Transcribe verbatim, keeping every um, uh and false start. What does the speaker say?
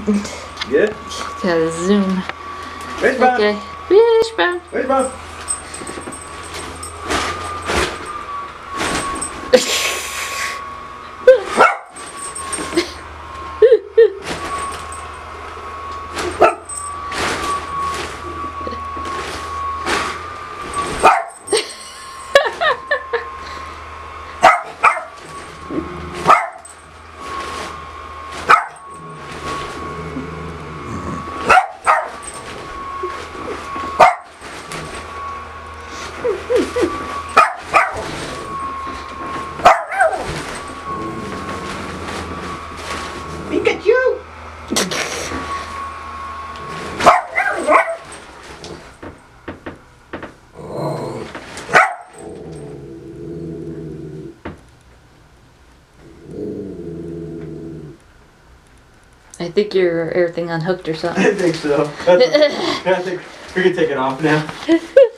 Good? Gotta zoom. Wishbone! Okay. Wishbone! Wishbone! Pikachu! I think you're everything unhooked or something. I think so. That's, I think we can take it off now.